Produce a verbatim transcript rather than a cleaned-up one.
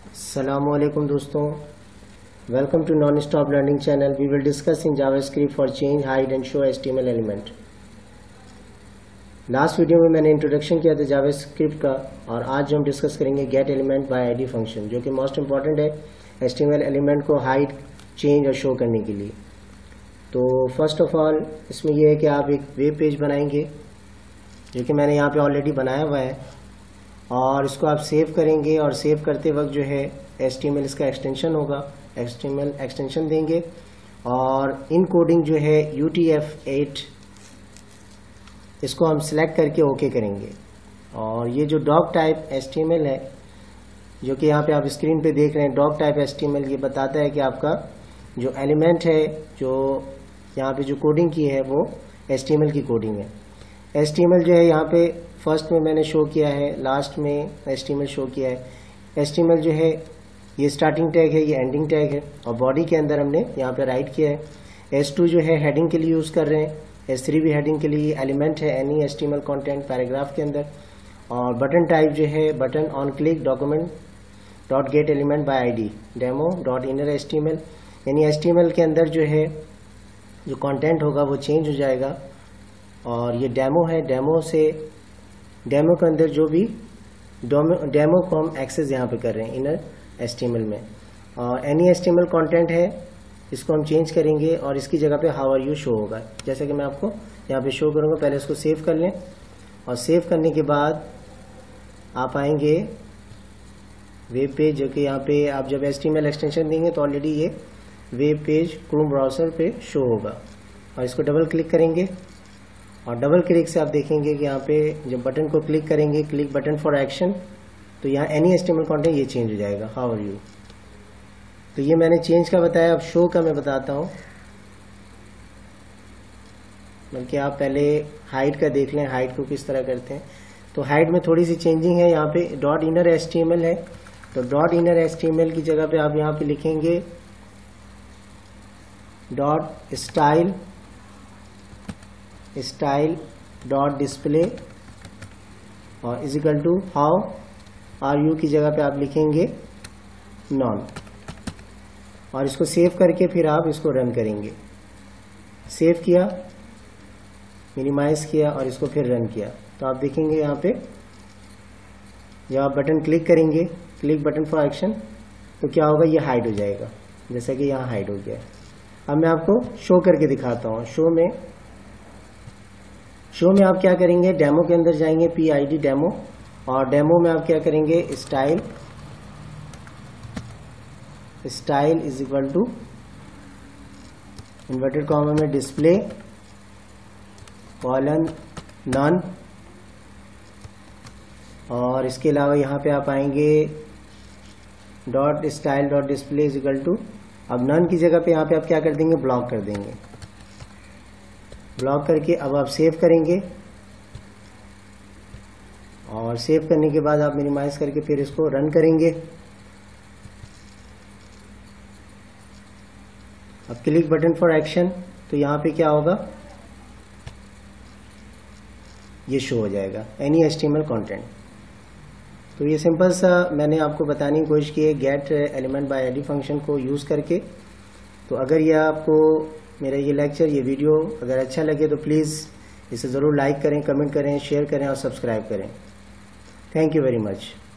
Assalamu alaikum दोस्तों, welcome to non-stop learning channel. We will discuss in JavaScript for change, hide and show H T M L element. Last video में मैंने introduction किया था JavaScript का, और आज हम डिस्कस करेंगे get element by ID function, जो कि मोस्ट इंपॉर्टेंट है H T M L element को हाइड, चेंज और शो करने के लिए। तो फर्स्ट ऑफ ऑल इसमें यह है कि आप एक वेब पेज बनाएंगे, जो कि मैंने यहाँ पे ऑलरेडी बनाया हुआ है, और इसको आप सेव करेंगे। और सेव करते वक्त जो है एच टी एम एल इसका एक्सटेंशन होगा, H T M L extension देंगे, और इन कोडिंग जो है यू टी एफ एट इसको हम सिलेक्ट करके ओके करेंगे। और ये जो doc type H T M L है, जो कि यहाँ पे आप स्क्रीन पे देख रहे हैं, doc type H T M L ये बताता है कि आपका जो एलिमेंट है, जो यहाँ पे जो कोडिंग की है वो एच टी एम एल की कोडिंग है। एच टी एम एल जो है यहाँ पे फर्स्ट में मैंने शो किया है, लास्ट में H T M L show किया है। एच टी एम एल जो है ये स्टार्टिंग टैग है, ये एंडिंग टैग है, और बॉडी के अंदर हमने यहाँ पे राइट किया है। एच टू जो है हेडिंग के लिए यूज कर रहे हैं, एच थ्री भी हेडिंग के लिए एलिमेंट है any H T M L content paragraph के अंदर। और बटन टाइप जो है button on click document dot get element by I D demo dot inner H T M L, यानी एच टी एम एल के अंदर जो है जो कंटेंट होगा वो चेंज हो जाएगा। और ये डेमो है, डेमो से डेमो के अंदर जो भी डेमो को हम एक्सेस यहाँ पे कर रहे हैं inner H T M L में। और any H T M L content है, इसको हम चेंज करेंगे और इसकी जगह पे हाउ आर यू शो होगा, जैसे कि मैं आपको यहाँ पे शो करूँगा। पहले इसको सेव कर लें, और सेव करने के बाद आप आएंगे वेब पेज, जो कि यहाँ पे आप जब H T M L extension देंगे तो ऑलरेडी ये वेब पेज क्रोम ब्राउजर पे शो होगा। और इसको डबल क्लिक करेंगे, और डबल क्लिक से आप देखेंगे कि यहाँ पे जब बटन को क्लिक करेंगे, क्लिक बटन फॉर एक्शन, तो यहाँ any H T M L content ये चेंज हो जाएगा, हाउ आर यू। तो ये मैंने चेंज का बताया, अब शो का मैं बताता हूँ। बल्कि आप पहले हाइड का देख लें, हाइड को किस तरह करते हैं। तो हाइड में थोड़ी सी चेंजिंग है, यहाँ पे dot inner H T M L है, तो dot inner H T M L की जगह पे आप यहाँ पे लिखेंगे dot style style dot display, और is equal to how are you की जगह पे आप लिखेंगे नॉन। और इसको सेव करके फिर आप इसको रन करेंगे। सेव किया, मिनिमाइज किया, और इसको फिर रन किया, तो आप देखेंगे यहाँ पे जब आप बटन क्लिक करेंगे, क्लिक बटन फॉर एक्शन, तो क्या होगा, ये हाइड हो जाएगा, जैसा कि यहाँ हाइड हो गया। अब मैं आपको शो करके दिखाता हूँ। शो में शो में आप क्या करेंगे, डेमो के अंदर जाएंगे, पी आई डी डेमो, और डेमो में आप क्या करेंगे, style style is equal to inverted comma में डिस्प्ले कॉलन नन। और इसके अलावा यहाँ पे आप आएंगे dot style dot display is equal to, अब नन की जगह पे यहाँ पे आप क्या कर देंगे, ब्लॉक कर देंगे। ब्लॉक करके अब आप सेव करेंगे, और सेव करने के बाद आप मिनिमाइज करके फिर इसको रन करेंगे। अब क्लिक बटन फॉर एक्शन, तो यहाँ पे क्या होगा, ये शो हो जाएगा any H T M L content. तो ये सिंपल सा मैंने आपको बताने की कोशिश की है get element by ID function को यूज करके। तो अगर ये आपको मेरा ये लेक्चर, ये वीडियो अगर अच्छा लगे तो प्लीज़ इसे ज़रूर लाइक करें, कमेंट करें, शेयर करें और सब्सक्राइब करें। Thank you very much.